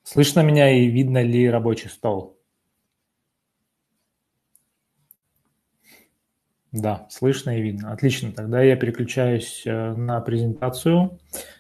Слышно меня и видно ли рабочий стол? Да, слышно и видно. Отлично, тогда я переключаюсь на презентацию.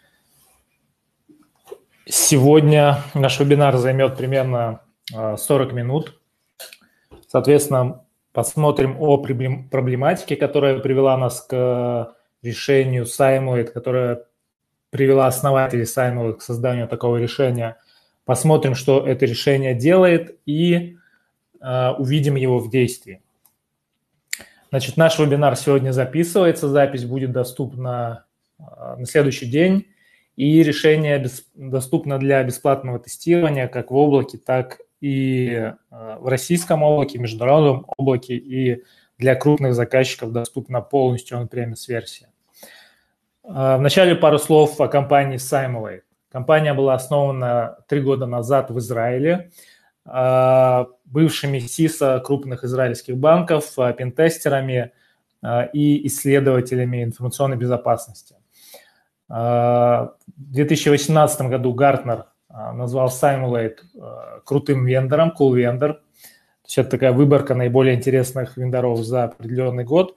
Сегодня наш вебинар займет примерно 40 минут. Соответственно, посмотрим о проблематике, которая привела нас к решению SimuLate, которая привела основателей SimuLate к созданию такого решения. Посмотрим, что это решение делает, и увидим его в действии. Значит, наш вебинар сегодня записывается, запись будет доступна на следующий день, и решение доступно для бесплатного тестирования как в облаке, так и в российском облаке, в международном облаке, и для крупных заказчиков доступна полностью on-premise версия. Вначале пару слов о компании SimuLate. Компания была основана 3 года назад в Израиле бывшими CISO крупных израильских банков, пентестерами и исследователями информационной безопасности. В 2018 году Гартнер назвал SimuLate крутым вендором, cool vendor. То есть это такая выборка наиболее интересных вендоров за определенный год.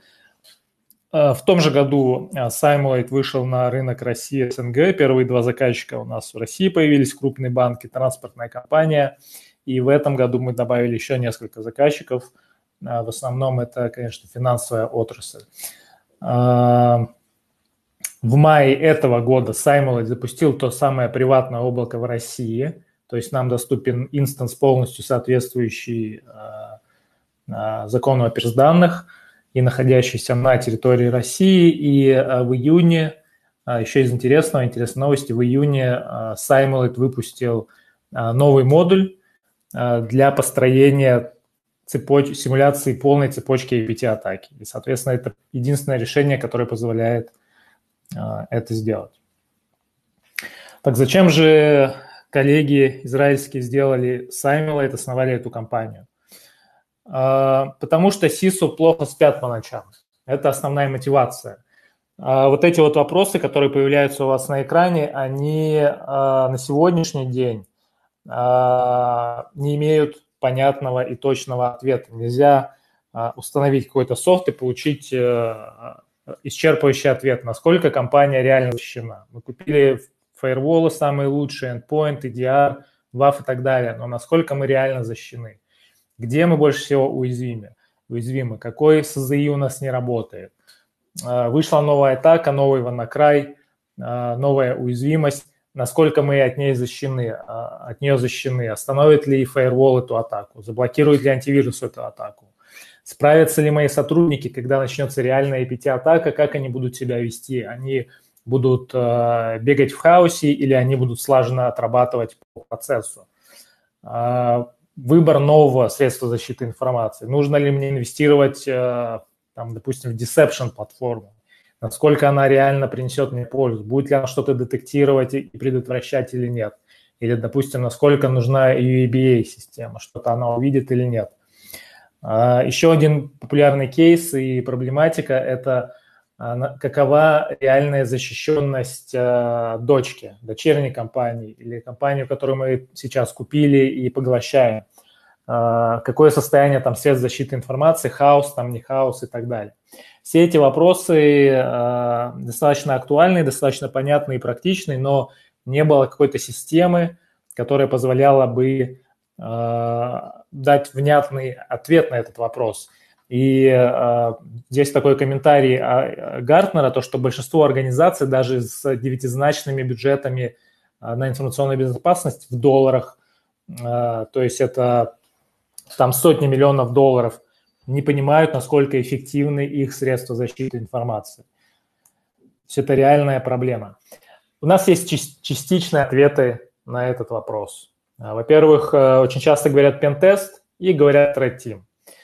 В том же году SimuLate вышел на рынок России, СНГ. Первые 2 заказчика у нас в России появились, крупные банки, транспортная компания. И в этом году мы добавили еще несколько заказчиков. В основном это, конечно, финансовая отрасль. В мае этого года SimuLate запустил то самое приватное облако в России. То есть нам доступен инстанс, полностью соответствующий закону о персданных и находящийся на территории России. И в июне, еще из интересной новости, в июне SimuLate выпустил новый модуль для построения симуляции полной цепочки APT-атаки. И, соответственно, это единственное решение, которое позволяет это сделать. Так зачем же коллеги израильские сделали SimuLate, основали эту компанию? Потому что CISO плохо спят по ночам. Это основная мотивация. Вот эти вот вопросы, которые появляются у вас на экране, они на сегодняшний день не имеют понятного и точного ответа. Нельзя установить какой-то софт и получить исчерпывающий ответ, насколько компания реально защищена. Мы купили фаерволы самые лучшие, endpoint, EDR, WAF и так далее, но насколько мы реально защищены? Где мы больше всего уязвимы? Какой СЗИ у нас не работает? Вышла новая атака, новый WannaCry, новая уязвимость. Насколько мы от нее защищены, остановит ли Firewall эту атаку, заблокирует ли антивирус эту атаку, справятся ли мои сотрудники, когда начнется реальная APT-атака, как они будут себя вести, они будут бегать в хаосе или они будут слаженно отрабатывать по процессу. Выбор нового средства защиты информации, нужно ли мне инвестировать, допустим, в Deception платформу, насколько она реально принесет мне пользу, будет ли она что-то детектировать и предотвращать или нет. Или, допустим, насколько нужна UEBA-система, что-то она увидит или нет. Еще один популярный кейс и проблематика – это какова реальная защищенность дочерней компании или компании, которую мы сейчас купили и поглощаем. Какое состояние там средств защиты информации, хаос, там не хаос и так далее. Все эти вопросы достаточно актуальны, достаточно понятны и практичны, но не было какой-то системы, которая позволяла бы дать внятный ответ на этот вопрос. И здесь такой комментарий Гартнера, то, что большинство организаций даже с 9-значными бюджетами на информационную безопасность в долларах, то есть это там сотни миллионов долларов, не понимают, насколько эффективны их средства защиты информации. То есть это реальная проблема. У нас есть частичные ответы на этот вопрос. Во-первых, очень часто говорят пентест и говорят Red Team.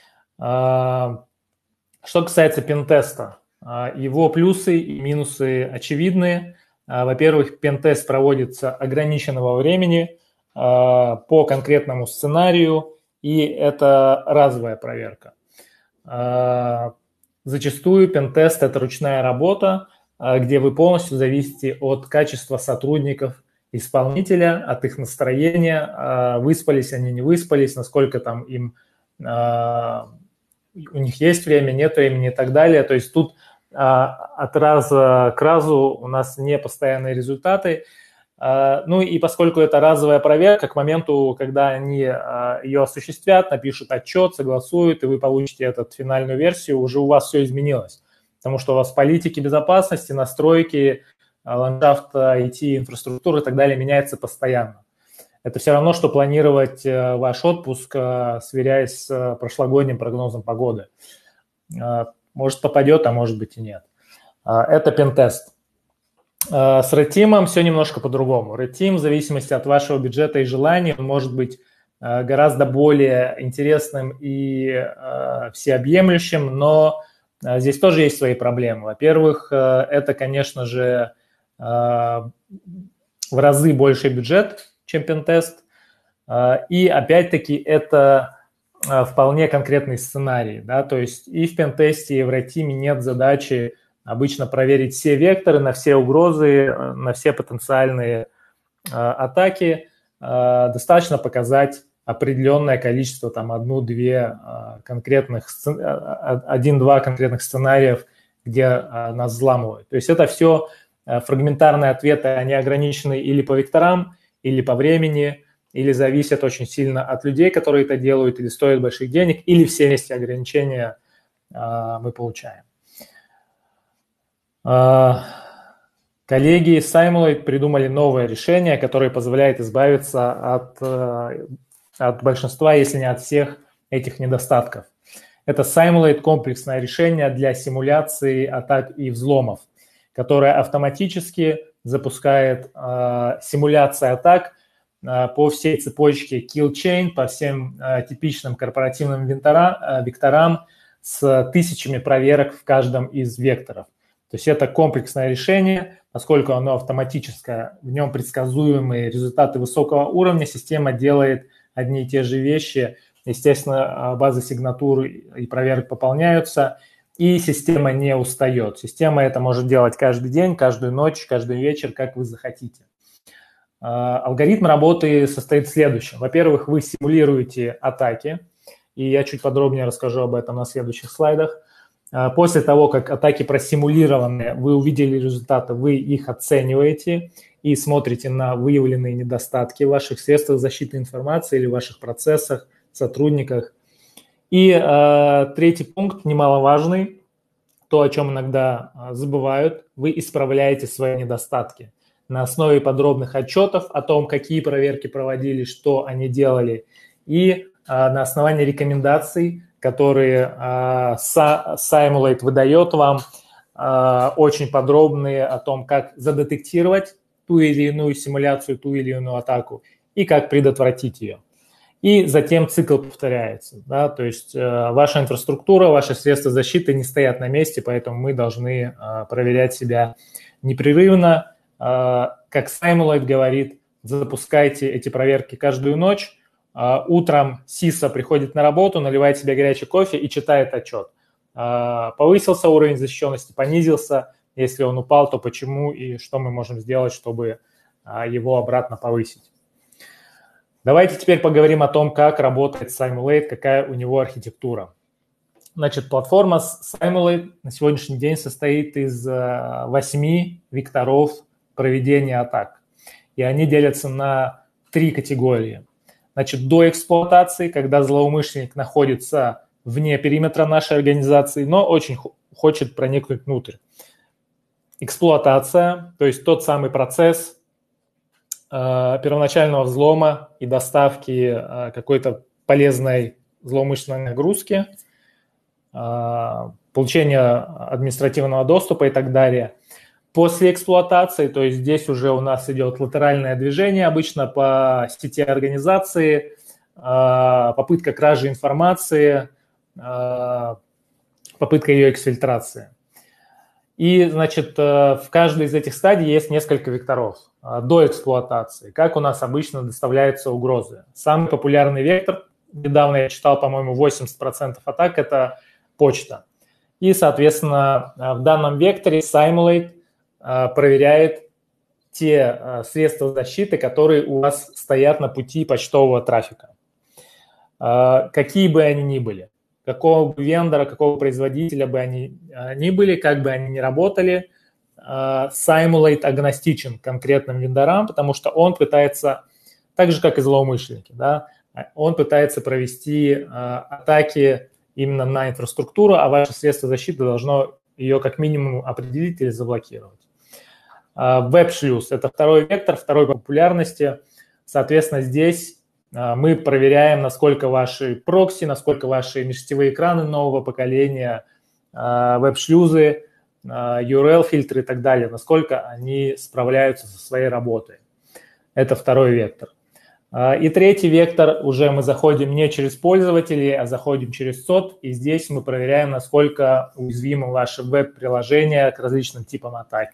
Что касается пентеста, его плюсы и минусы очевидны. Во-первых, пентест проводится ограниченного времени по конкретному сценарию, и это разовая проверка. Зачастую пентест – это ручная работа, где вы полностью зависите от качества сотрудников исполнителя, от их настроения, выспались они, не выспались, насколько там им, у них есть время, нет времени и так далее. То есть тут от раза к разу у нас не постоянные результаты. Ну и поскольку это разовая проверка, к моменту, когда они ее осуществят, напишут отчет, согласуют, и вы получите эту финальную версию, уже у вас все изменилось. Потому что у вас политики безопасности, настройки, ландшафт IT, инфраструктуры и так далее меняется постоянно. Это все равно, что планировать ваш отпуск, сверяясь с прошлогодним прогнозом погоды. Может попадет, а может быть и нет. Это пентест. С Red Team все немножко по-другому. Red Team, в зависимости от вашего бюджета и желаний, он может быть гораздо более интересным и всеобъемлющим, но здесь тоже есть свои проблемы. Во-первых, это, конечно же, в разы больший бюджет, чем пентест, и опять-таки это вполне конкретный сценарий, да, то есть и в пентесте, и в Red Team нет задачи обычно проверить все векторы на все угрозы, на все потенциальные атаки. Достаточно показать определенное количество, там, один-два конкретных сценариев, где нас взламывают. То есть это все фрагментарные ответы, они ограничены или по векторам, или по времени, или зависят очень сильно от людей, которые это делают, или стоят больших денег, или все вместе ограничения мы получаем. Коллеги из Simulate придумали новое решение, которое позволяет избавиться от большинства, если не от всех этих недостатков. Это Simulate комплексное решение для симуляции атак и взломов, которое автоматически запускает симуляции атак по всей цепочке kill chain, по всем типичным корпоративным векторам с тысячами проверок в каждом из векторов. То есть это комплексное решение, поскольку оно автоматическое, в нем предсказуемые результаты высокого уровня, система делает одни и те же вещи, естественно, базы сигнатур и проверок пополняются, и система не устает. Система это может делать каждый день, каждую ночь, каждый вечер, как вы захотите. Алгоритм работы состоит в следующем. Во-первых, вы симулируете атаки, и я чуть подробнее расскажу об этом на следующих слайдах. После того, как атаки просимулированы, вы увидели результаты, вы их оцениваете и смотрите на выявленные недостатки в ваших средствах защиты информации или в ваших процессах, сотрудниках. И третий пункт, немаловажный, то, о чем иногда забывают, вы исправляете свои недостатки. На основе подробных отчетов о том, какие проверки проводили, что они делали, и на основании рекомендаций, которые Simulate выдает вам, очень подробные о том, как задетектировать ту или иную симуляцию, ту или иную атаку и как предотвратить ее. И затем цикл повторяется. Да? То есть ваша инфраструктура, ваши средства защиты не стоят на месте, поэтому мы должны проверять себя непрерывно. Как Simulate говорит, запускайте эти проверки каждую ночь. Утром СИСа приходит на работу, наливает себе горячий кофе и читает отчет. Повысился уровень защищенности, понизился. Если он упал, то почему и что мы можем сделать, чтобы его обратно повысить. Давайте теперь поговорим о том, как работает Simulate, какая у него архитектура. Значит, платформа Simulate на сегодняшний день состоит из 8 векторов проведения атак. И они делятся на 3 категории. Значит, до эксплуатации, когда злоумышленник находится вне периметра нашей организации, но очень хочет проникнуть внутрь. Эксплуатация, то есть тот самый процесс первоначального взлома и доставки какой-то полезной злоумышленной нагрузки, получения административного доступа и так далее. После эксплуатации, то есть здесь уже у нас идет латеральное движение, обычно по сети организации, попытка кражи информации, попытка ее эксфильтрации. И, значит, в каждой из этих стадий есть несколько векторов до эксплуатации. Как у нас обычно доставляются угрозы? Самый популярный вектор, недавно я читал, по-моему, 80% атак – это почта. И, соответственно, в данном векторе Simulate проверяет те средства защиты, которые у вас стоят на пути почтового трафика. Какие бы они ни были, какого бы вендора, какого производителя бы они ни были, как бы они ни работали, Simulate агностичен конкретным вендорам, потому что он пытается, так же как и злоумышленники, да, он пытается провести атаки именно на инфраструктуру, а ваше средство защиты должно ее как минимум определить или заблокировать. Веб-шлюз – это второй вектор, второй по популярности. Соответственно, здесь мы проверяем, насколько ваши прокси, насколько ваши межсетевые экраны нового поколения, веб-шлюзы, URL-фильтры и так далее, насколько они справляются со своей работой. Это второй вектор. И третий вектор, уже мы заходим не через пользователей, а заходим через СОТ, и здесь мы проверяем, насколько уязвимы ваши веб-приложения к различным типам атак.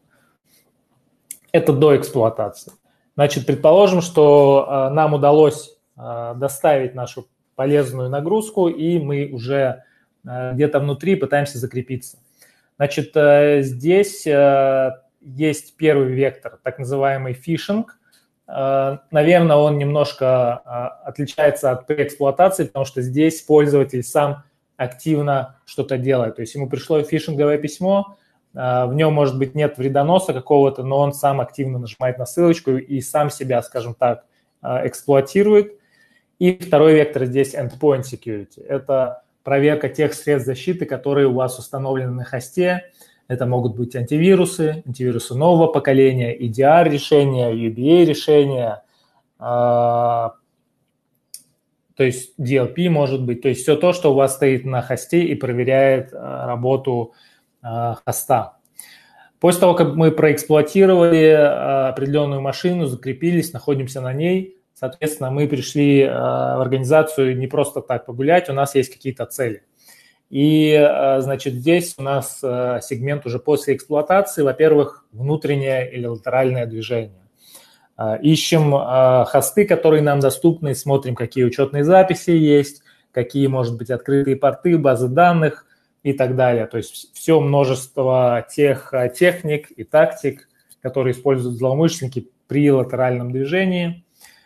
Это до эксплуатации. Значит, предположим, что нам удалось доставить нашу полезную нагрузку, и мы уже где-то внутри пытаемся закрепиться. Значит, здесь есть первый вектор, так называемый фишинг. Наверное, он немножко отличается от преэксплуатации, потому что здесь пользователь сам активно что-то делает. То есть ему пришло фишинговое письмо, в нем, может быть, нет вредоноса какого-то, но он сам активно нажимает на ссылочку и сам себя, скажем так, эксплуатирует. И второй вектор здесь endpoint security. Это проверка тех средств защиты, которые у вас установлены на хосте. Это могут быть антивирусы нового поколения, EDR-решения, UBA-решения, то есть DLP может быть. То есть все то, что у вас стоит на хосте и проверяет работу хоста. После того, как мы проэксплуатировали определенную машину, закрепились, находимся на ней, соответственно, мы пришли в организацию не просто так погулять, у нас есть какие-то цели. И, значит, здесь у нас сегмент уже после эксплуатации, во-первых, внутреннее или латеральное движение. Ищем хосты, которые нам доступны, смотрим, какие учетные записи есть, какие, может быть, открытые порты, базы данных и так далее. То есть все множество тех техник и тактик, которые используют злоумышленники при латеральном движении.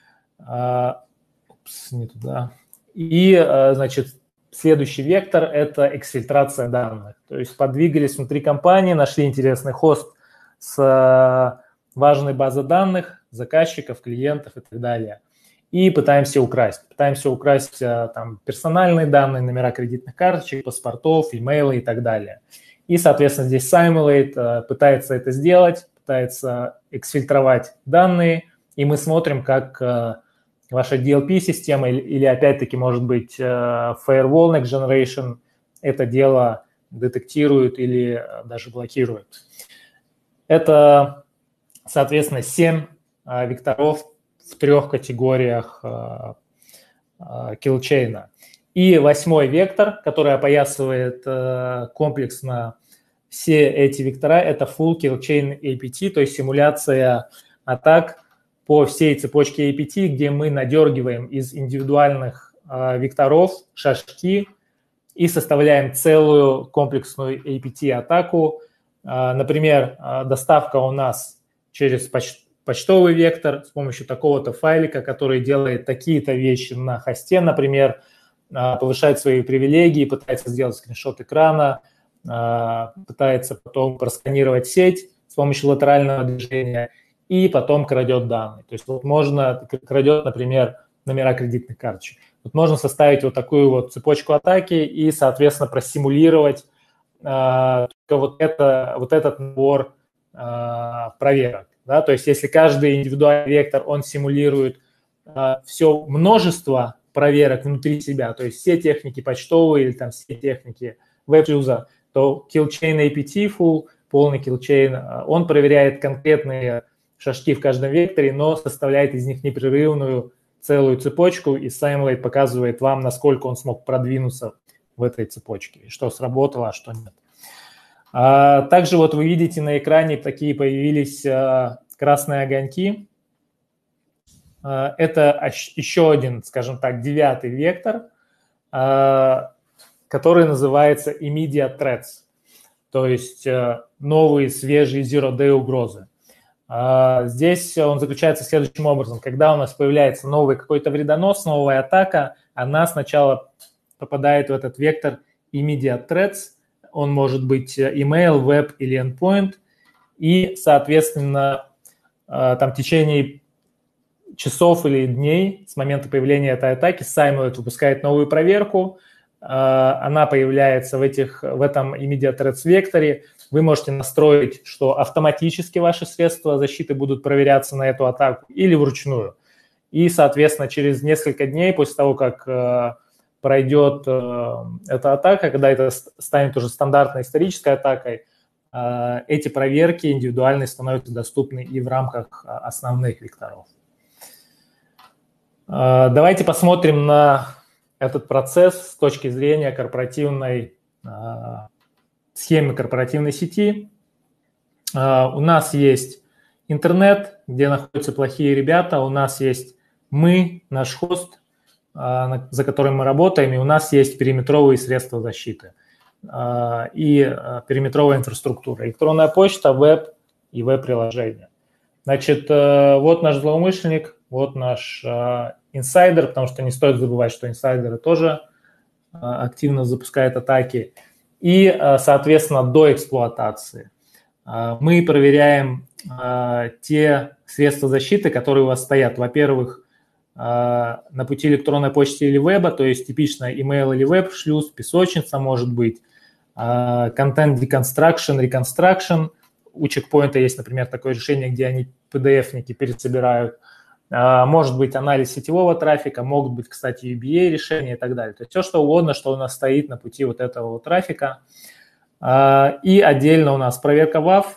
Не туда. И, значит, следующий вектор – это эксфильтрация данных. То есть подвигались внутри компании, нашли интересный хост с важной базой данных, заказчиков, клиентов и так далее. И пытаемся украсть. Пытаемся украсть там персональные данные, номера кредитных карточек, паспортов, имейлы и так далее. И, соответственно, здесь Simulate пытается это сделать, пытается эксфильтровать данные, и мы смотрим, как ваша DLP-система или опять-таки, может быть, Firewall Next Generation это дело детектирует или даже блокирует. Это, соответственно, 7 векторов в 3 категориях киллчейна. И 8-й вектор, который опоясывает комплексно все эти вектора, это Full Kill Chain APT, то есть симуляция атак по всей цепочке APT, где мы надергиваем из индивидуальных векторов шажки и составляем целую комплексную APT-атаку. Например, доставка у нас через почтовый вектор с помощью такого-то файлика, который делает такие-то вещи на хосте, например, повышает свои привилегии, пытается сделать скриншот экрана, пытается потом просканировать сеть с помощью латерального движения и потом крадет данные. То есть вот можно, крадет, например, номера кредитных карточек. Вот можно составить вот такую вот цепочку атаки и, соответственно, просимулировать вот этот набор проверок. Да? То есть если каждый индивидуальный вектор, он симулирует все множество проверок внутри себя, то есть все техники почтовые или там все техники веб-шлюза, то killchain APT full, полный killchain, он проверяет конкретные шажки в каждом векторе, но составляет из них непрерывную целую цепочку, и Simulate показывает вам, насколько он смог продвинуться в этой цепочке, и что сработало, а что нет. Также вот вы видите на экране такие появились красные огоньки. Это еще один, скажем так, 9-й вектор, который называется Immediate Threats, то есть новые свежие Zero-Day угрозы. Здесь он заключается следующим образом. Когда у нас появляется новый какой-то вредонос, новая атака, она сначала попадает в этот вектор immediate threats. Он может быть email, web или endpoint. И, соответственно, там в течение часов или дней с момента появления этой атаки Symlate выпускает новую проверку. Она появляется в этом immediate threats векторе. Вы можете настроить, что автоматически ваши средства защиты будут проверяться на эту атаку или вручную. И, соответственно, через несколько дней после того, как пройдет эта атака, когда это станет уже стандартной исторической атакой, эти проверки индивидуальные становятся доступны и в рамках основных векторов. Давайте посмотрим на этот процесс с точки зрения корпоративной схемы корпоративной сети. У нас есть интернет, где находятся плохие ребята, у нас есть мы, наш хост, за которым мы работаем, и у нас есть периметровые средства защиты и периметровая инфраструктура, электронная почта, веб и веб-приложение. Значит, вот наш злоумышленник, вот наш инсайдер, потому что не стоит забывать, что инсайдеры тоже активно запускают атаки. И, соответственно, до эксплуатации мы проверяем те средства защиты, которые у вас стоят. Во-первых, на пути электронной почты или веба, то есть типично email или веб-шлюз, песочница может быть, content deconstruction, reconstruction. У чекпоинта есть, например, такое решение, где они PDF-ники пересобирают. Может быть анализ сетевого трафика, могут быть, кстати, UBA решения и так далее. То есть все, что угодно, что у нас стоит на пути вот этого вот трафика. И отдельно у нас проверка WAF.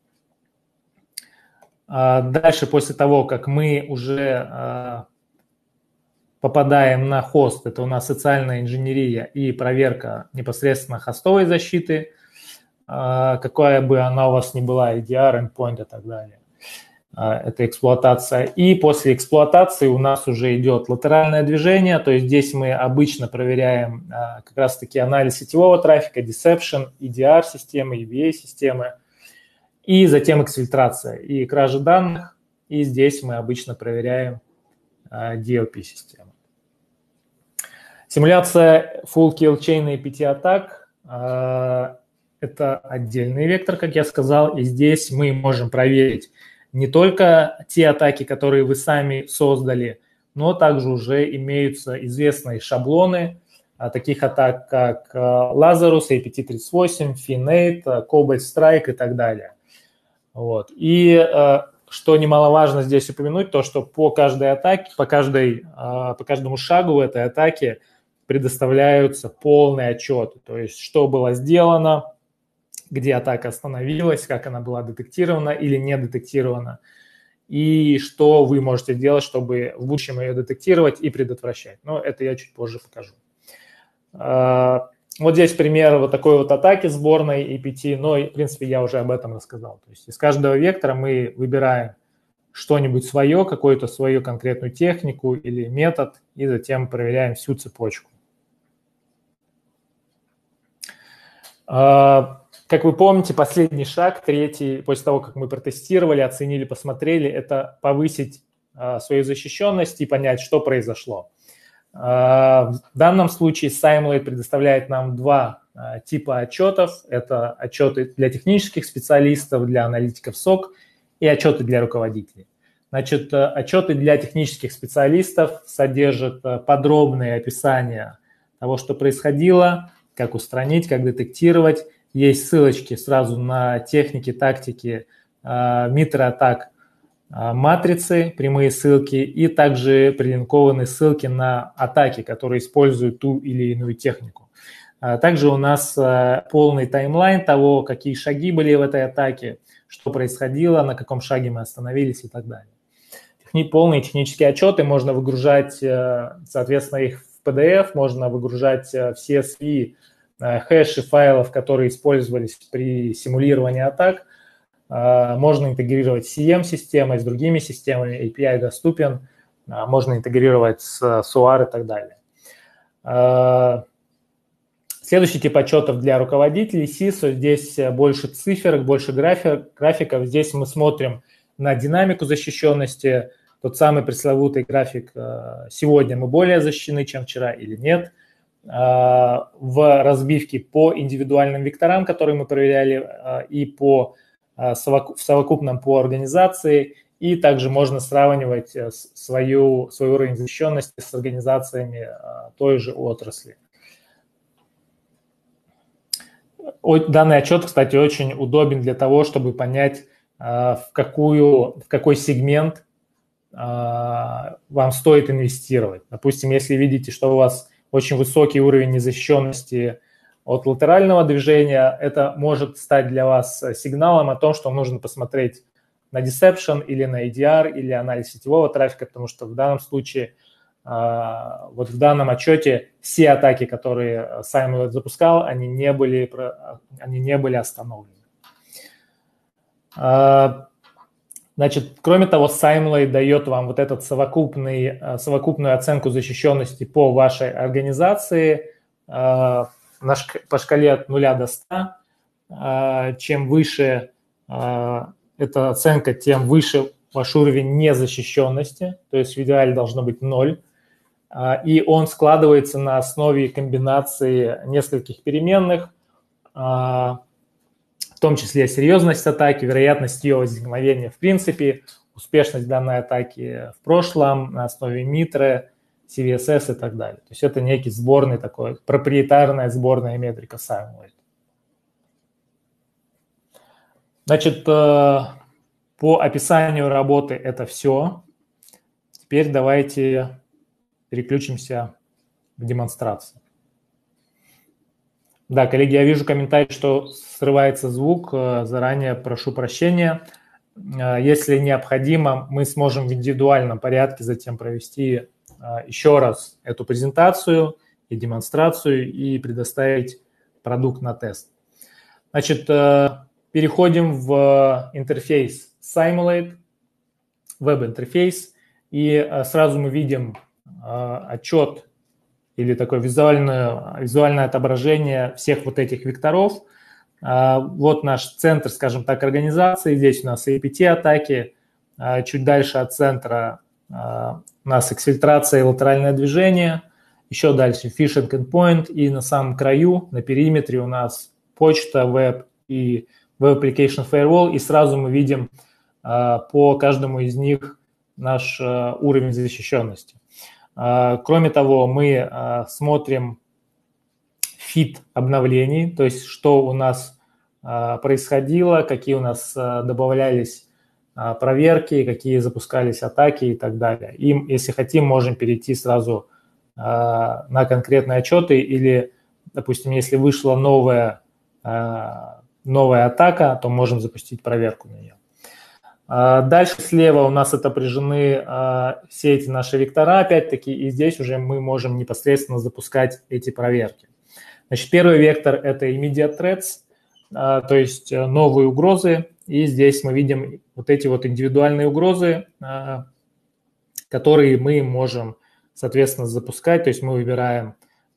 Дальше, после того, как мы уже попадаем на хост, это у нас социальная инженерия и проверка непосредственно хостовой защиты, какая бы она у вас ни была, EDR, endpoint и так далее. Это эксплуатация. И после эксплуатации у нас уже идет латеральное движение, то есть здесь мы обычно проверяем как раз-таки анализ сетевого трафика, deception, EDR-системы, EBA-системы, и затем эксфильтрация и кража данных, и здесь мы обычно проверяем DLP-систему. Симуляция full kill chain и 5 атак – это отдельный вектор, как я сказал, и здесь мы можем проверить не только те атаки, которые вы сами создали, но также уже имеются известные шаблоны таких атак, как Lazarus, APT38, Finate, Cobalt Strike и так далее. Вот. И что немаловажно здесь упомянуть, то, что по каждой атаке, по каждому шагу в этой атаке предоставляются полные отчеты, то есть что было сделано, где атака остановилась, как она была детектирована или не детектирована, и что вы можете делать, чтобы в будущем ее детектировать и предотвращать. Но это я чуть позже покажу. Вот здесь пример вот такой вот атаки сборной APT, но, в принципе, я уже об этом рассказал. То есть из каждого вектора мы выбираем что-нибудь свое, какую-то свою конкретную технику или метод, и затем проверяем всю цепочку. Как вы помните, последний шаг, третий, после того, как мы протестировали, оценили, посмотрели, это повысить свою защищенность и понять, что произошло. В данном случае Symlate предоставляет нам два типа отчетов. Это отчеты для технических специалистов, для аналитиков SOC и отчеты для руководителей. Значит, отчеты для технических специалистов содержат подробные описания того, что происходило, как устранить, как детектировать. Есть ссылочки сразу на техники, тактики, микроатак, матрицы, прямые ссылки, и также прилинкованы ссылки на атаки, которые используют ту или иную технику. Также у нас полный таймлайн того, какие шаги были в этой атаке, что происходило, на каком шаге мы остановились и так далее. Полные технические отчеты можно выгружать, соответственно, их в PDF, можно выгружать все CSV, хэши файлов, которые использовались при симулировании атак. Можно интегрировать с CM-системой, с другими системами, API доступен, можно интегрировать с SOAR и так далее. Следующий тип отчетов для руководителей CISO. Здесь больше циферок, больше графиков. Здесь мы смотрим на динамику защищенности, тот самый пресловутый график, сегодня мы более защищены, чем вчера или нет, в разбивке по индивидуальным векторам, которые мы проверяли, и в совокупном по организации, и также можно сравнивать свой уровень защищенности с организациями той же отрасли. Данный отчет, кстати, очень удобен для того, чтобы понять, в какой сегмент вам стоит инвестировать. Допустим, если видите, что у вас очень высокий уровень незащищенности от латерального движения, это может стать для вас сигналом о том, что нужно посмотреть на Deception или на EDR или анализ сетевого трафика, потому что в данном случае, вот в данном отчете все атаки, которые Simulate запускал, они не были остановлены. Значит, кроме того, Simulate дает вам вот эту совокупную оценку защищенности по вашей организации по шкале от 0 до 100. Чем выше эта оценка, тем выше ваш уровень незащищенности, то есть в идеале должно быть 0. И он складывается на основе комбинации нескольких переменных, в том числе серьезность атаки, вероятность ее возникновения в принципе, успешность данной атаки в прошлом на основе Mitre, CVSS и так далее. То есть это некий сборный такой, проприетарная сборная метрика Simulate. Значит, по описанию работы это все. Теперь давайте переключимся в демонстрацию. Да, коллеги, я вижу комментарий, что срывается звук. Заранее прошу прощения. Если необходимо, мы сможем в индивидуальном порядке затем провести еще раз эту презентацию и демонстрацию и предоставить продукт на тест. Значит, переходим в интерфейс Simulate, веб-интерфейс, и сразу мы видим отчет или такое визуальное отображение всех вот этих векторов. Вот наш центр, скажем так, организации. Здесь у нас APT-атаки. Чуть дальше от центра у нас эксфильтрация и латеральное движение. Еще дальше phishing endpoint. И на самом краю, на периметре у нас почта, веб и Web Application Firewall. И сразу мы видим по каждому из них наш уровень защищенности. Кроме того, мы смотрим фит обновлений, то есть что у нас происходило, какие у нас добавлялись проверки, какие запускались атаки и так далее. И, если хотим, можем перейти сразу на конкретные отчеты или, допустим, если вышла новая атака, то можем запустить проверку на нее. Дальше слева у нас отображены все эти наши вектора, опять-таки, и здесь уже мы можем непосредственно запускать эти проверки. Значит, первый вектор – это immediate threats, то есть новые угрозы, и здесь мы видим вот эти вот индивидуальные угрозы, которые мы можем, соответственно, запускать, то есть мы выбираем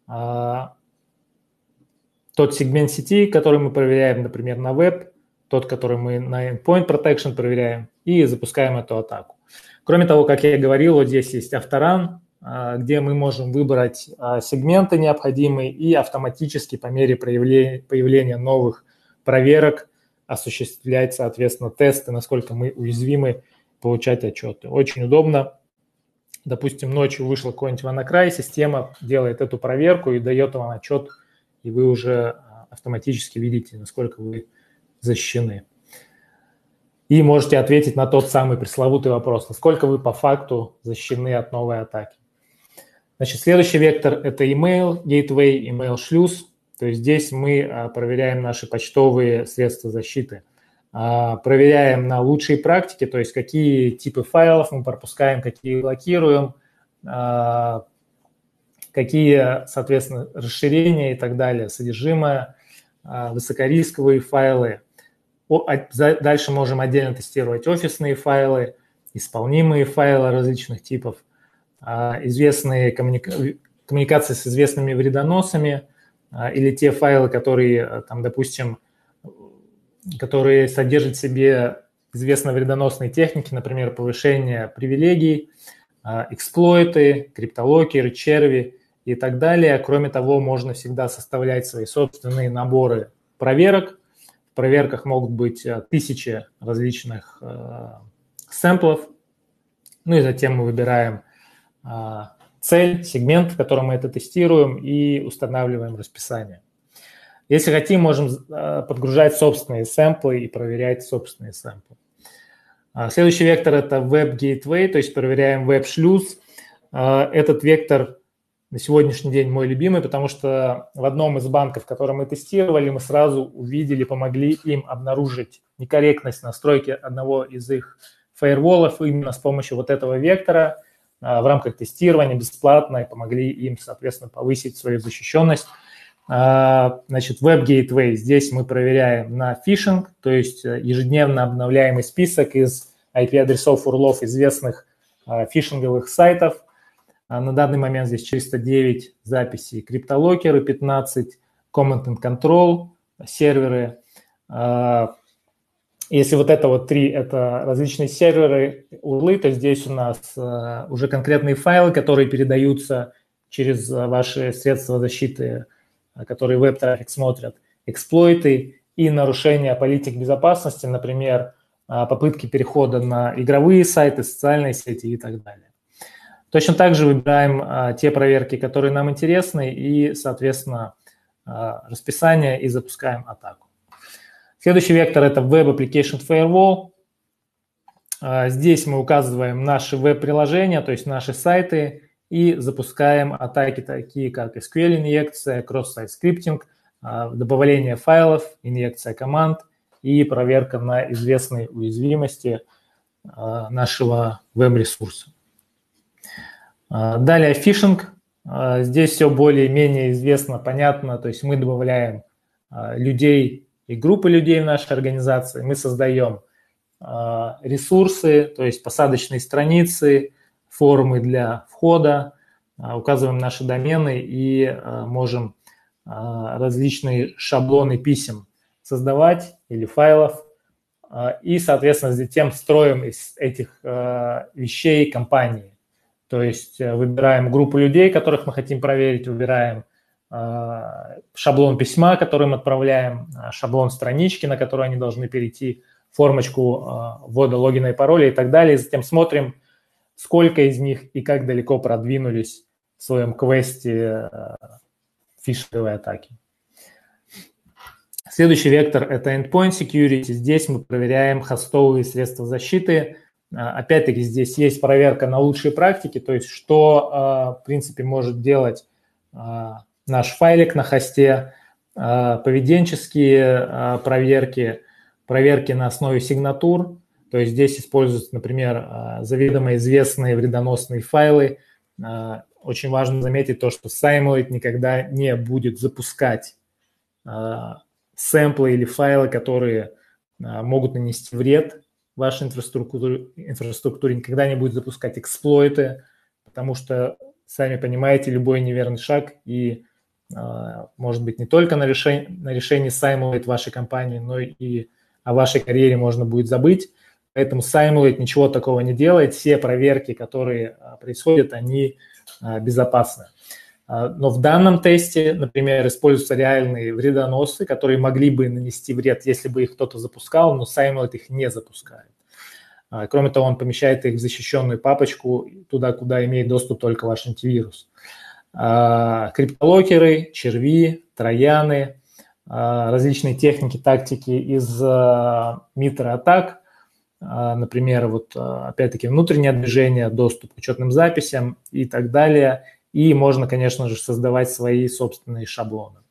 тот сегмент сети, который мы проверяем, например, на веб, тот, который мы на endpoint protection проверяем, и запускаем эту атаку. Кроме того, как я говорил, вот здесь есть авторан, где мы можем выбрать сегменты необходимые и автоматически по мере появления новых проверок осуществлять, соответственно, тесты, насколько мы уязвимы, получать отчеты. Очень удобно. Допустим, ночью вышел какой-нибудь WannaCry, система делает эту проверку и дает вам отчет, и вы уже автоматически видите, насколько вы защищены. И можете ответить на тот самый пресловутый вопрос, насколько вы по факту защищены от новой атаки. Значит, следующий вектор – это email, gateway, email шлюз. То есть здесь мы проверяем наши почтовые средства защиты. Проверяем на лучшие практики, то есть какие типы файлов мы пропускаем, какие блокируем, какие, соответственно, расширения и так далее, содержимое, высокорисковые файлы. Дальше можем отдельно тестировать офисные файлы, исполнимые файлы различных типов, известные коммуникации с известными вредоносами или те файлы, которые, там, допустим, которые содержат в себе известно вредоносные техники, например, повышение привилегий, эксплойты, криптолокеры, черви и так далее. Кроме того, можно всегда составлять свои собственные наборы проверок. В проверках могут быть тысячи различных сэмплов. Ну и затем мы выбираем цель, сегмент, в котором мы это тестируем, и устанавливаем расписание. Если хотим, можем подгружать собственные сэмплы и проверять собственные сэмплы. Следующий вектор – это Web Gateway, то есть проверяем веб-шлюз. Этот вектор на сегодняшний день мой любимый, потому что в одном из банков, который мы тестировали, мы сразу увидели, помогли им обнаружить некорректность настройки одного из их фаерволов именно с помощью вот этого вектора. В рамках тестирования бесплатно и помогли им, соответственно, повысить свою защищенность. Значит, Web Gateway. Здесь мы проверяем на фишинг, то есть ежедневно обновляемый список из IP-адресов URL известных фишинговых сайтов. На данный момент здесь 409 записей, криптолокеры 15, Command and Control, серверы. Если вот это вот 3, это различные серверы, URL, то здесь у нас уже конкретные файлы, которые передаются через ваши средства защиты, которые веб-трафик смотрят, эксплойты и нарушения политик безопасности, например, попытки перехода на игровые сайты, социальные сети и так далее. Точно так же выбираем те проверки, которые нам интересны, и, соответственно, расписание, и запускаем атаку. Следующий вектор – это Web Application Firewall. Здесь мы указываем наши веб-приложения, то есть наши сайты, и запускаем атаки такие, как SQL-инъекция, кросс-сайт скриптинг, добавление файлов, инъекция команд и проверка на известные уязвимости нашего веб-ресурса. Далее фишинг. Здесь все более-менее известно, понятно, то есть мы добавляем людей и группы людей в нашей организации, мы создаем ресурсы, то есть посадочные страницы, формы для входа, указываем наши домены и можем различные шаблоны писем создавать или файлов. И, соответственно, затем строим из этих вещей компании. То есть выбираем группу людей, которых мы хотим проверить, выбираем шаблон письма, который мы отправляем, шаблон странички, на которую они должны перейти, формочку ввода логина и пароля и так далее. И затем смотрим, сколько из них и как далеко продвинулись в своем квесте фишинговой атаки. Следующий вектор – это Endpoint Security. Здесь мы проверяем хостовые средства защиты. Опять-таки здесь есть проверка на лучшие практики, то есть что, в принципе, может делать наш файлик на хосте, поведенческие проверки, проверки на основе сигнатур. То есть здесь используются, например, заведомо известные вредоносные файлы. Очень важно заметить то, что Simolead никогда не будет запускать сэмплы или файлы, которые могут нанести вред вашей инфраструктуре, никогда не будет запускать эксплойты, потому что, сами понимаете, любой неверный шаг и может быть не только на решении Simolead вашей компании, но и о вашей карьере можно будет забыть. Поэтому Simolead ничего такого не делает. Все проверки, которые происходят, они безопасны. Но в данном тесте, например, используются реальные вредоносы, которые могли бы нанести вред, если бы их кто-то запускал, но Simolead их не запускает. Кроме того, он помещает их в защищенную папочку, туда, куда имеет доступ только ваш антивирус. Криптолокеры, черви, трояны, различные техники, тактики из митро-атак, например, вот опять-таки внутреннее движение, доступ к учетным записям и так далее. И можно, конечно же, создавать свои собственные шаблоны.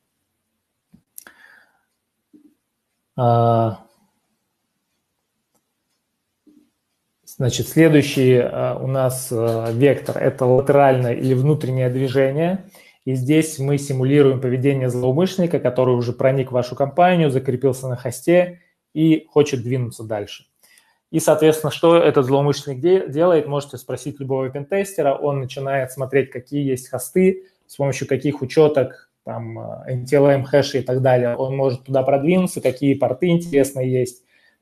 Значит, следующий у нас вектор – это латеральное или внутреннее движение. И здесь мы симулируем поведение злоумышленника, который уже проник в вашу компанию, закрепился на хосте и хочет двинуться дальше. И, соответственно, что этот злоумышленник делает, можете спросить любого пентестера. Он начинает смотреть, какие есть хосты, с помощью каких учеток, там, NTLM, хэши и так далее. Он может туда продвинуться, какие порты интересные есть.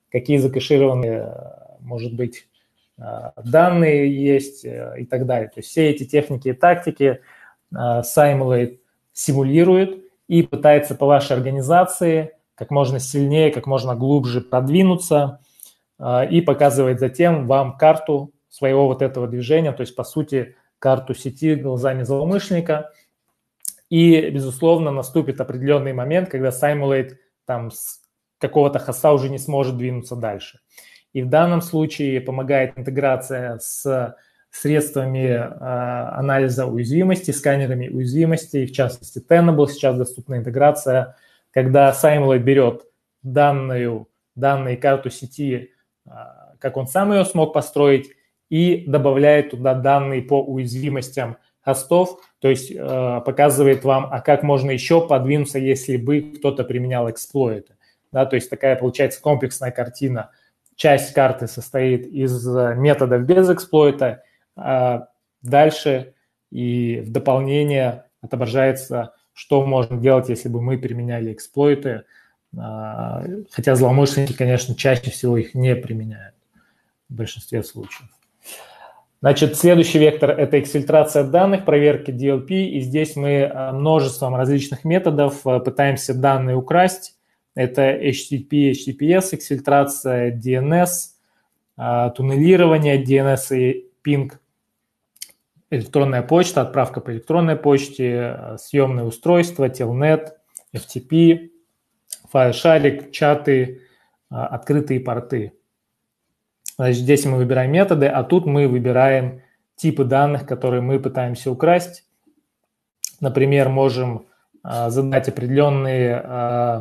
какие закэшированные, может быть, данные есть и так далее. То есть все эти техники и тактики Simulate симулирует и пытается по вашей организации как можно сильнее, как можно глубже продвинуться и показывает затем вам карту своего вот этого движения, то есть, по сути, карту сети глазами злоумышленника. И, безусловно, наступит определенный момент, когда Simulate там с какого-то хоста уже не сможет двинуться дальше. И в данном случае помогает интеграция с средствами анализа уязвимости, сканерами уязвимости, в частности Tenable сейчас доступна интеграция, когда Simulate берет данные карту сети, как он сам ее смог построить, и добавляет туда данные по уязвимостям хостов, то есть показывает вам, а как можно еще подвинуться, если бы кто-то применял эксплойты. Да, то есть такая получается комплексная картина. Часть карты состоит из методов без эксплойта, а дальше и в дополнение отображается, что можно делать, если бы мы применяли эксплойты, хотя злоумышленники, конечно, чаще всего их не применяют в большинстве случаев. Значит, следующий вектор – это эксфильтрация данных, проверка DLP, и здесь мы множеством различных методов пытаемся данные украсть. Это HTTP, HTTPS, эксфильтрация, DNS, туннелирование, DNS и ping, электронная почта, отправка по электронной почте, съемные устройства, Telnet, FTP, файл-шарик, чаты, открытые порты. Значит, здесь мы выбираем методы, а тут мы выбираем типы данных, которые мы пытаемся украсть. Например, можем задать определенный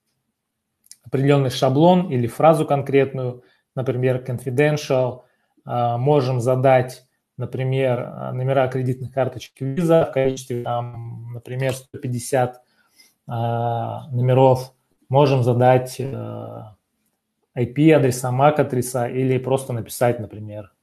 шаблон или фразу конкретную, например, confidential. Можем задать, например, номера кредитных карточек Visa в количестве, там, например, 150 номеров. Можем задать IP-адреса, MAC-адреса или просто написать, например,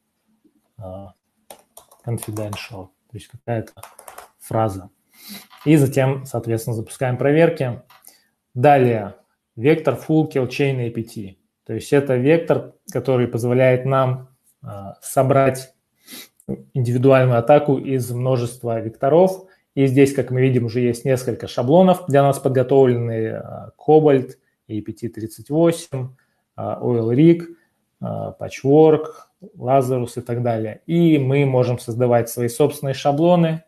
confidential, то есть какая-то фраза. И затем, соответственно, запускаем проверки. Далее, вектор Full Kill Chain APT. То есть это вектор, который позволяет нам собрать индивидуальную атаку из множества векторов. И здесь, как мы видим, уже есть несколько шаблонов для нас подготовленные. Cobalt, APT38, Oil Rig, Patchwork, Lazarus и так далее. И мы можем создавать свои собственные шаблоны,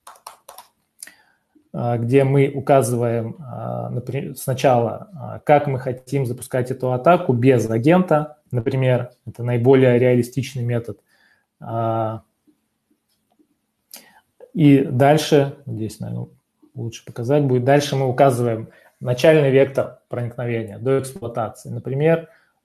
где мы указываем например, сначала, как мы хотим запускать эту атаку без агента. Например, это наиболее реалистичный метод. И дальше, здесь, наверное, лучше показать будет, дальше мы указываем начальный вектор проникновения до эксплуатации. Например,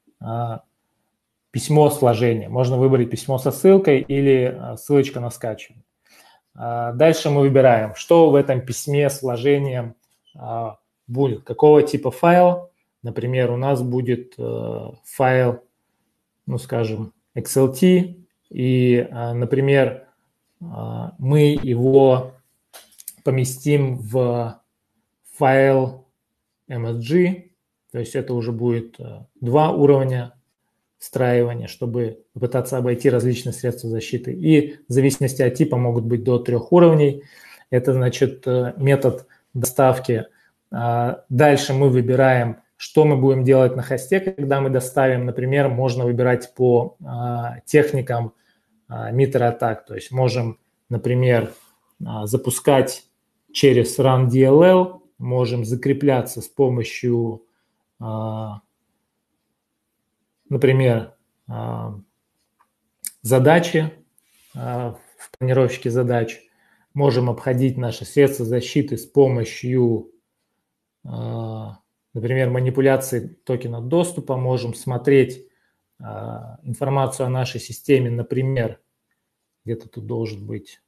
письмо с вложением. Можно выбрать письмо со ссылкой или ссылочка на скачивание. Дальше мы выбираем, что в этом письме с вложением будет, какого типа файл. Например, у нас будет файл, ну, скажем, XLT, и, например, мы его поместим в файл MSG, то есть это уже будет 2 уровня встраивания, чтобы попытаться обойти различные средства защиты. И в зависимости от типа могут быть до 3 уровней. Это, значит, метод доставки. Дальше мы выбираем, что мы будем делать на хосте, когда мы доставим. Например, можно выбирать по техникам meter-атак. То есть можем, например, запускать через run DLL, можем закрепляться с помощью, например, задачи в планировщике задач. Можем обходить наши средства защиты с помощью, например, манипуляции токена доступа. Можем смотреть информацию о нашей системе, например, где-то тут должен быть,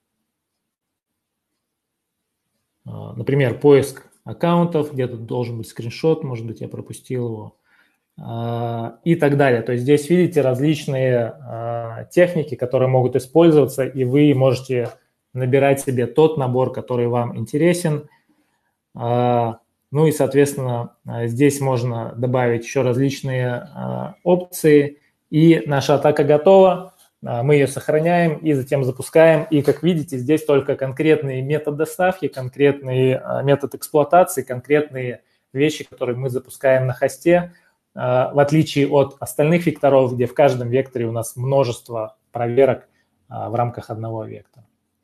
например, поиск аккаунтов, где-то должен быть скриншот, может быть, я пропустил его, и так далее. То есть здесь видите различные техники, которые могут использоваться, и вы можете набирать себе тот набор, который вам интересен. Ну и, соответственно, здесь можно добавить еще различные опции. И наша атака готова. Мы ее сохраняем и затем запускаем. И, как видите, здесь только конкретный метод доставки, конкретный метод эксплуатации, конкретные вещи, которые мы запускаем на хосте, в отличие от остальных векторов, где в каждом векторе у нас множество проверок в рамках одного вектора.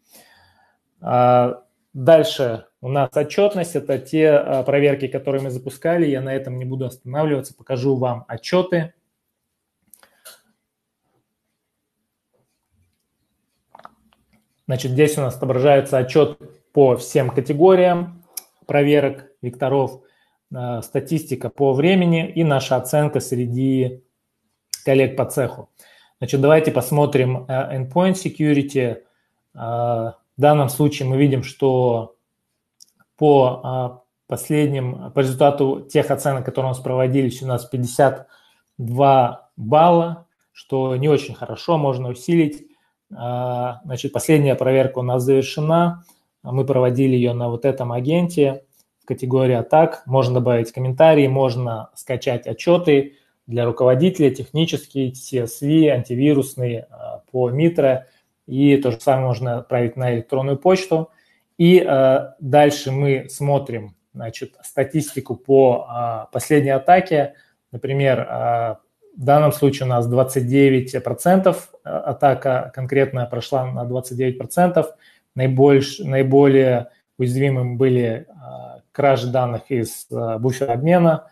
Дальше у нас отчетность. Это те проверки, которые мы запускали. Я на этом не буду останавливаться. Покажу вам отчеты. Значит, здесь у нас отображается отчет по всем категориям проверок векторов, статистика по времени и наша оценка среди коллег по цеху. Значит, давайте посмотрим Endpoint Security. В данном случае мы видим, что по результату тех оценок, которые у нас проводились, у нас 52 балла, что не очень хорошо, можно усилить. Значит, последняя проверка у нас завершена. Мы проводили ее на вот этом агенте в категории атак. Можно добавить комментарии, можно скачать отчеты для руководителя, технические, CSV, антивирусные по Mitre. И то же самое можно отправить на электронную почту. И дальше мы смотрим, значит, статистику по последней атаке. Например, в данном случае у нас 29%, атака конкретно прошла на 29%. Наиболее уязвимым были кражи данных из буфера обмена.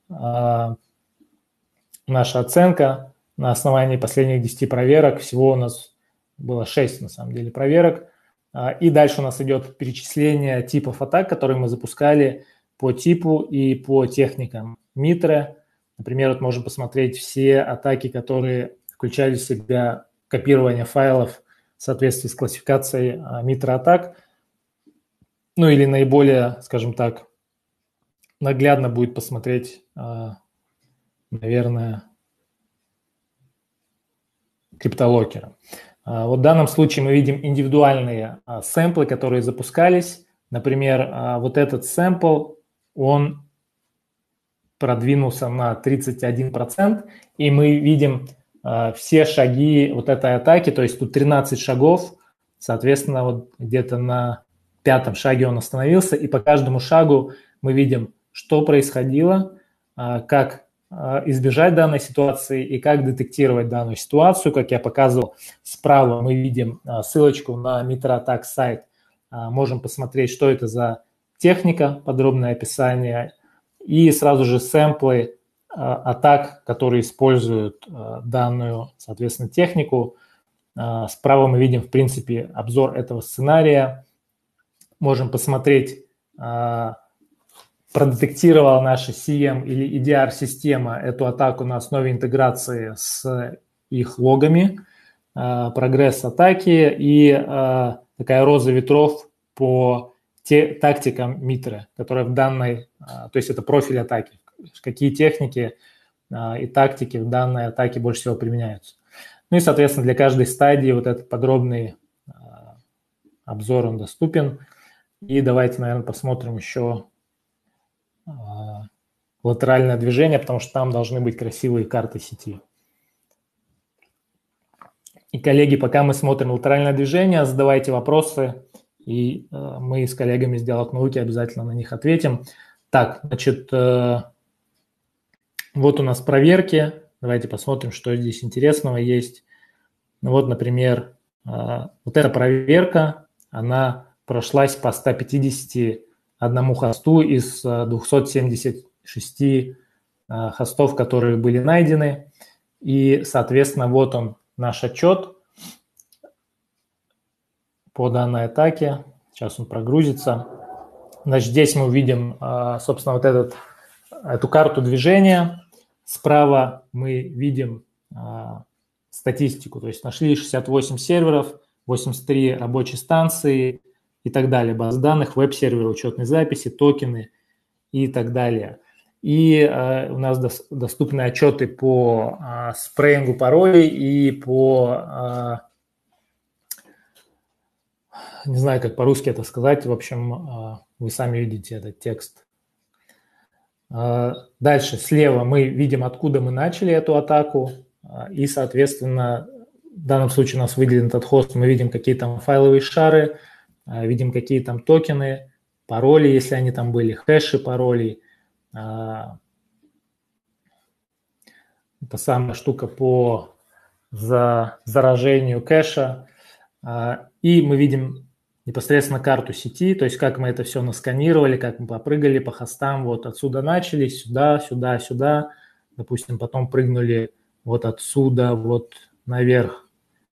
Наша оценка на основании последних 10 проверок, всего у нас было 6 на самом деле проверок. И дальше у нас идет перечисление типов атак, которые мы запускали по типу и по техникам Mitre. Например, вот можем посмотреть все атаки, которые включали в себя копирование файлов в соответствии с классификацией Mitre атак. Ну или наиболее, скажем так, наглядно будет посмотреть, наверное, криптолокера. Вот в данном случае мы видим индивидуальные сэмплы, которые запускались. Например, вот этот сэмпл, он продвинулся на 31%, и мы видим все шаги вот этой атаки, то есть тут 13 шагов, соответственно, вот где-то на 5-м шаге он остановился, и по каждому шагу мы видим, что происходило, как избежать данной ситуации и как детектировать данную ситуацию. Как я показывал, справа мы видим ссылочку на Mitre Attack сайт. Можем посмотреть, что это за техника, подробное описание, и сразу же сэмплы атак, которые используют данную, соответственно, технику. Справа мы видим, в принципе, обзор этого сценария. Можем посмотреть, продетектировала наша CM или EDR-система эту атаку на основе интеграции с их логами, прогресс атаки и такая роза ветров по тактикам Mitre, которая в данной, то есть это профиль атаки, какие техники и тактики в данной атаке больше всего применяются. Ну и, соответственно, для каждой стадии вот этот подробный обзор, он доступен. И давайте, наверное, посмотрим еще латеральное движение, потому что там должны быть красивые карты сети. И, коллеги, пока мы смотрим латеральное движение, задавайте вопросы, и мы с коллегами из диалог науки обязательно на них ответим. Так, значит, вот у нас проверки. Давайте посмотрим, что здесь интересного есть. Ну вот, например, вот эта проверка, она прошлась по 151 хосту из 276 хостов, которые были найдены. И, соответственно, вот он, наш отчет по данной атаке. Сейчас он прогрузится. Значит, здесь мы увидим, собственно, вот эту карту движения. Справа мы видим статистику, то есть нашли 68 серверов, 83 рабочие станции и так далее, баз данных, веб-серверы, учетные записи, токены и так далее. И у нас доступны отчеты по спрейингу паролей и по, не знаю, как по-русски это сказать, в общем, вы сами видите этот текст. Дальше слева мы видим, откуда мы начали эту атаку, и, соответственно, в данном случае у нас выделен этот хост, мы видим, какие там файловые шары, видим, какие там токены, пароли, если они там были, хэши паролей. Это самая штука по заражению кэша. И мы видим непосредственно карту сети, то есть как мы это все насканировали, как мы попрыгали по хостам, вот отсюда начали, сюда, сюда, сюда, допустим, потом прыгнули вот отсюда, вот наверх.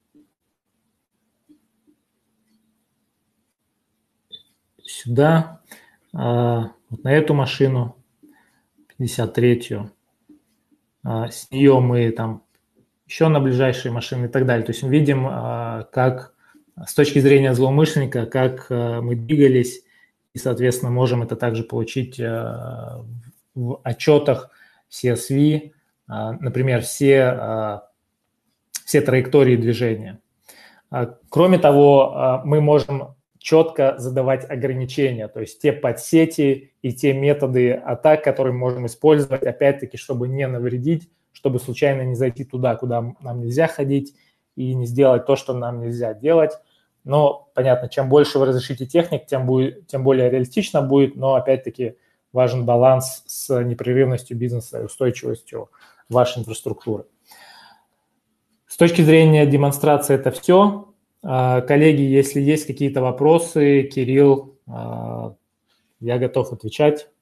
Сюда, вот на эту машину, 53-ю. С нее мы там еще на ближайшие машины и так далее. То есть мы видим, как с точки зрения злоумышленника, как мы двигались, и, соответственно, можем это также получить в отчетах CSV, например, все траектории движения. Кроме того, мы можем четко задавать ограничения, то есть те подсети и те методы атак, которые мы можем использовать, опять-таки, чтобы не навредить, чтобы случайно не зайти туда, куда нам нельзя ходить, и не сделать то, что нам нельзя делать. Но, понятно, чем больше вы разрешите техник, тем более реалистично будет, но, опять-таки, важен баланс с непрерывностью бизнеса и устойчивостью вашей инфраструктуры. С точки зрения демонстрации это все. Коллеги, если есть какие-то вопросы, Кирилл, я готов отвечать.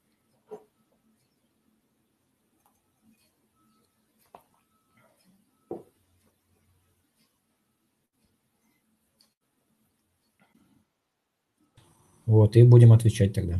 Вот, и будем отвечать тогда.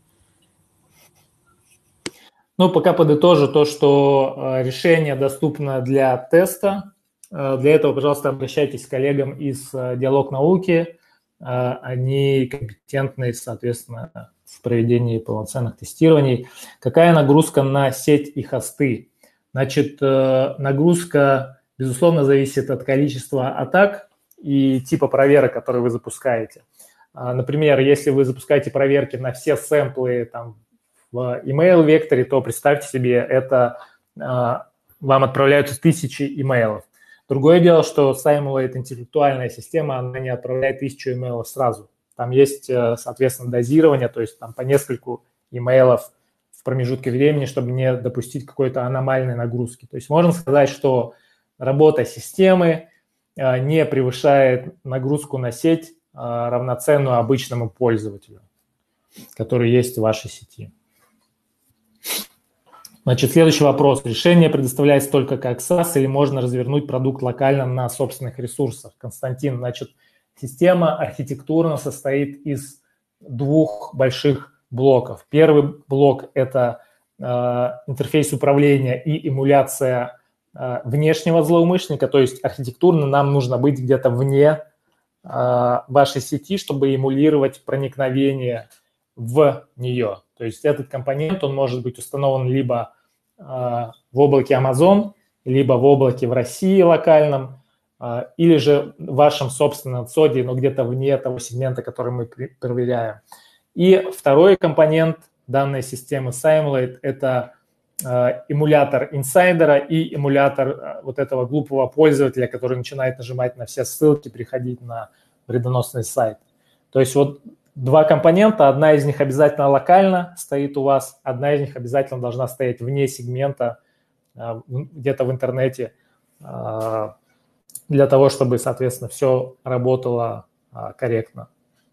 Ну, пока подытожу то, что решение доступно для теста. Для этого, пожалуйста, обращайтесь к коллегам из Диалог науки. Они компетентны, соответственно, в проведении полноценных тестирований. Какая нагрузка на сеть и хосты? Значит, нагрузка, безусловно, зависит от количества атак и типа проверок, которые вы запускаете. Например, если вы запускаете проверки на все сэмплы там, в email-векторе, то представьте себе, это вам отправляются 1000 имейлов. Другое дело, что Simulate интеллектуальная система, она не отправляет 1000 имейлов сразу. Там есть, соответственно, дозирование, то есть там по нескольку имейлов в промежутке времени, чтобы не допустить какой-то аномальной нагрузки. То есть можно сказать, что работа системы не превышает нагрузку на сеть, равноценную обычному пользователю, который есть в вашей сети. Значит, следующий вопрос. Решение предоставляется только как SaaS или можно развернуть продукт локально на собственных ресурсах? Константин, значит, система архитектурно состоит из двух больших блоков. Первый блок – это интерфейс управления и эмуляция внешнего злоумышленника, то есть архитектурно нам нужно быть где-то вне вашей сети, чтобы эмулировать проникновение в нее. То есть этот компонент, он может быть установлен либо в облаке Amazon, либо в облаке в России локальном, или же в вашем собственном соде, но где-то вне того сегмента, который мы проверяем. И второй компонент данной системы Simulate – это эмулятор инсайдера и эмулятор вот этого глупого пользователя, который начинает нажимать на все ссылки, переходить на вредоносный сайт. То есть вот два компонента, одна из них обязательно локально стоит у вас, одна из них обязательно должна стоять вне сегмента, где-то в интернете, для того, чтобы, соответственно, все работало корректно.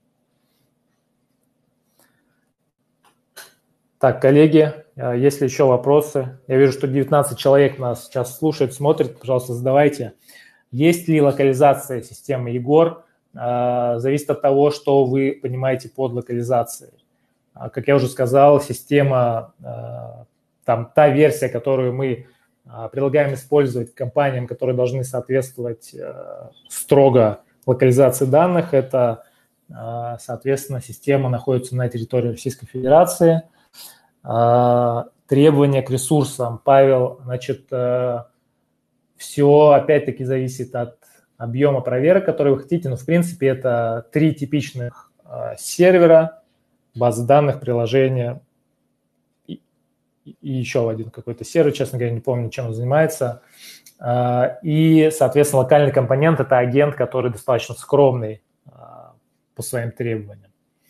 Так, коллеги, есть ли еще вопросы? Я вижу, что 19 человек нас сейчас слушает, смотрит. Пожалуйста, задавайте. Есть ли локализация системы Егор? Зависит от того, что вы понимаете под локализацией. Как я уже сказал, система, там, та версия, которую мы предлагаем использовать компаниям, которые должны соответствовать строго локализации данных, это, соответственно, система находится на территории Российской Федерации. Требования к ресурсам, Павел, значит, все опять-таки зависит от объема проверок, которые вы хотите, но в принципе это 3 типичных сервера, базы данных, приложения и еще один какой-то сервер, честно говоря, не помню, чем он занимается. И, соответственно, локальный компонент – это агент, который достаточно скромный по своим требованиям.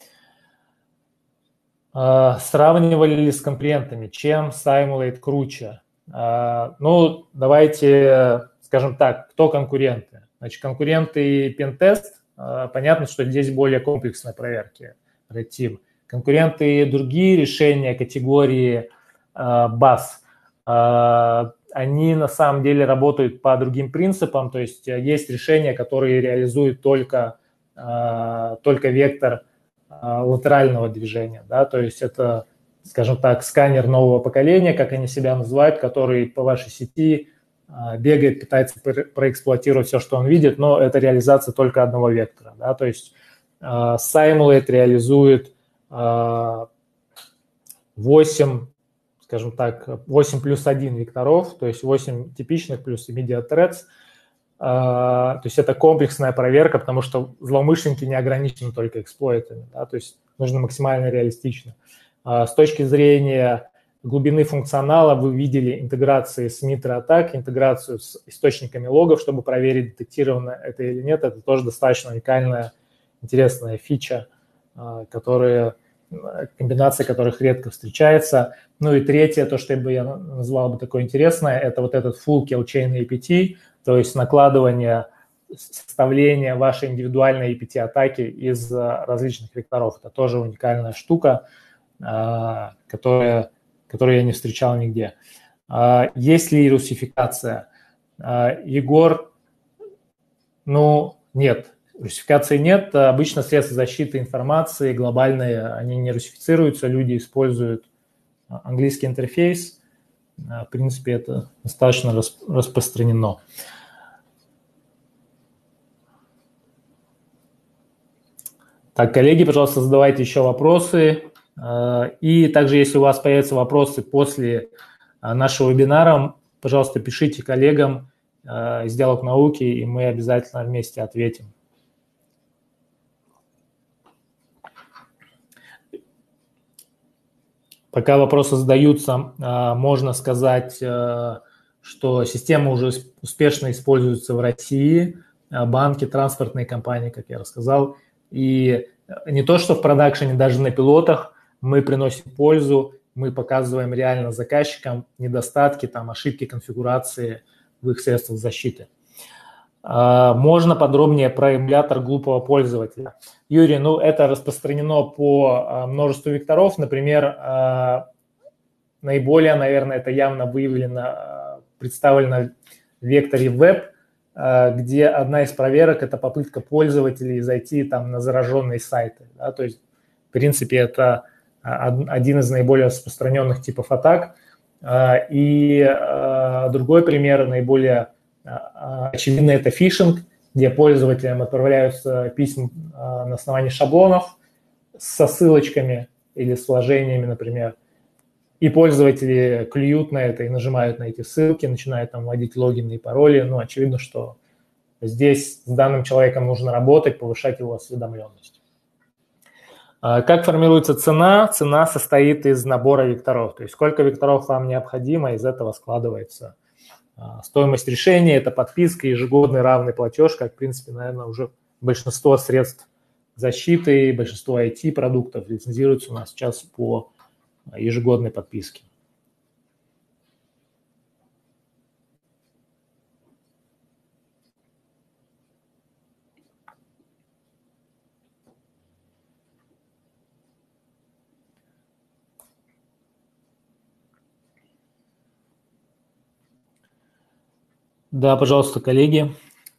Сравнивали ли с конкурентами? Чем Simulate круче? Ну, давайте скажем так, кто конкуренты. Значит, конкуренты Pentest, понятно, что здесь более комплексные проверки Red Team. Конкуренты другие решения категории BAS, они на самом деле работают по другим принципам, то есть есть решения, которые реализуют только вектор латерального движения, да, то есть это, скажем так, сканер нового поколения, как они себя называют, который по вашей сети бегает, пытается проэксплуатировать все, что он видит, но это реализация только одного вектора, да, то есть Simulate реализует 8, скажем так, 8 плюс 1 векторов, то есть 8 типичных плюс immediate threads. То есть это комплексная проверка, потому что злоумышленники не ограничены только эксплойтами, да, то есть нужно максимально реалистично. С точки зрения глубины функционала вы видели интеграции с Mitra-атак, интеграцию с источниками логов, чтобы проверить, детектировано это или нет. Это тоже достаточно уникальная, интересная фича, комбинация которых редко встречается. Ну и третье, то, что я назвал бы такое интересное, это вот этот full kill chain APT, то есть накладывание, составление вашей индивидуальной APT-атаки из различных векторов. Это тоже уникальная штука, которую я не встречал нигде. Есть ли русификация? Егор, ну, нет. Русификации нет. Обычно средства защиты информации глобальные, они не русифицируются, люди используют английский интерфейс. В принципе, это достаточно распространено. Так, коллеги, пожалуйста, задавайте еще вопросы. И также, если у вас появятся вопросы после нашего вебинара, пожалуйста, пишите коллегам из «Диалог науки», и мы обязательно вместе ответим. Пока вопросы задаются, можно сказать, что система уже успешно используется в России, банки, транспортные компании, как я рассказал. И не то, что в продакшене, даже на пилотах мы приносим пользу, мы показываем реально заказчикам недостатки, там, ошибки конфигурации в их средствах защиты. Можно подробнее про эмулятор глупого пользователя. Юрий, ну это распространено по множеству векторов. Например, наиболее, наверное, это явно выявлено, представлено в векторе web, где одна из проверок – это попытка пользователей зайти там на зараженные сайты. Да? То есть, в принципе, это один из наиболее распространенных типов атак. И другой пример, наиболее очевидный, это фишинг, где пользователям отправляются письма на основании шаблонов со ссылочками или с вложениями, например. И пользователи клюют на это и нажимают на эти ссылки, начинают там вводить логины и пароли. Ну, очевидно, что здесь с данным человеком нужно работать, повышать его осведомленность. Как формируется цена? Цена состоит из набора векторов. То есть сколько векторов вам необходимо, из этого складывается стоимость решения. Это подписка, ежегодный равный платеж, как, в принципе, наверное, уже большинство средств защиты, большинство IT-продуктов лицензируются у нас сейчас по ежегодной подписке. Да, пожалуйста, коллеги.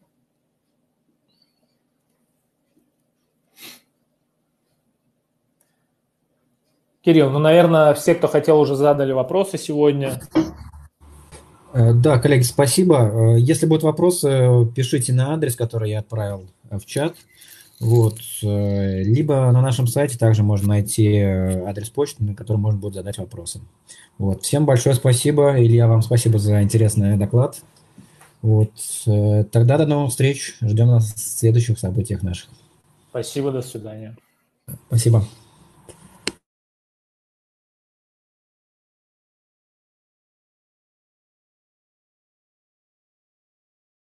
Кирилл, ну, наверное, все, кто хотел, уже задали вопросы сегодня. Да, коллеги, спасибо. Если будут вопросы, пишите на адрес, который я отправил в чат. Вот. Либо на нашем сайте также можно найти адрес почты, на котором можно будет задать вопросы. Вот. Всем большое спасибо. Илья, вам спасибо за интересный доклад. Вот. Тогда до новых встреч. Ждем нас в следующих событиях наших. Спасибо, до свидания. Спасибо.